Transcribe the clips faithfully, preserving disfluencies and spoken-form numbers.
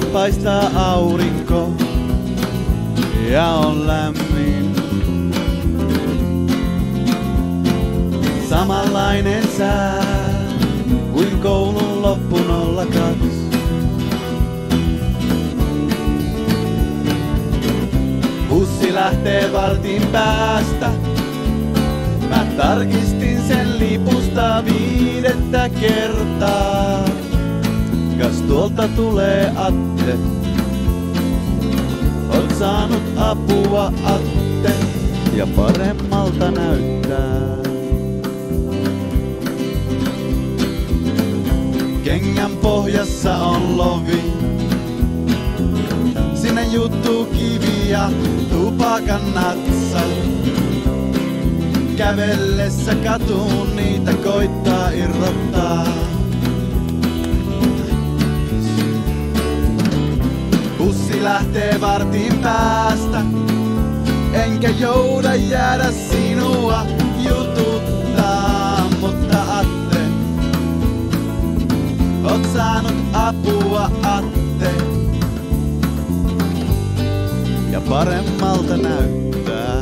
paistaa aurinko ja on lämmin. Samanlainen sää kuin koulun loppu nolla kaksi. Bussi lähtee vartin päästä. Mä tarkistin sen lipusta viidettä kertaa. Kas tuolta tulee Atte? Oot saanut apua, Atte, ja paremmalta näyttää. Kengän pohjassa on lovi. Sinne juttuu kivi ja tupakan natsa. Kävellessä katuun niitä koittaa irrottaa. Bussi lähtee vartin päästä. Enkä jouda jäädä sinua jututtaa. Mutta Atte, oot saanut apua, Atte, ja paremmalta näyttää.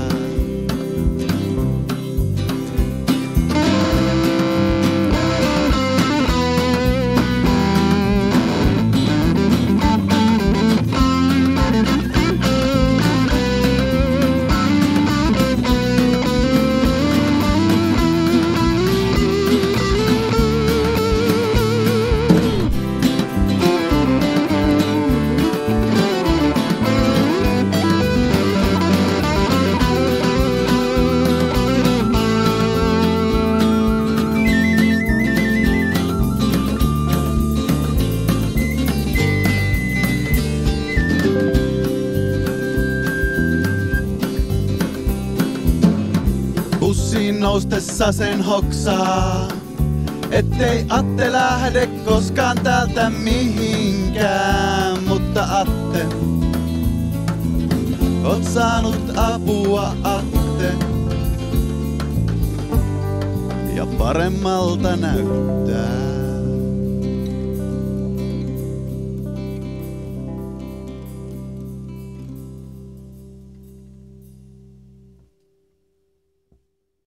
Bussiin noustessa sen hoksaa, ettei Atte lähde koskaan täältä mihinkään. Mutta Atte, oot saanut apua, Atte, ja paremmalta näyttää.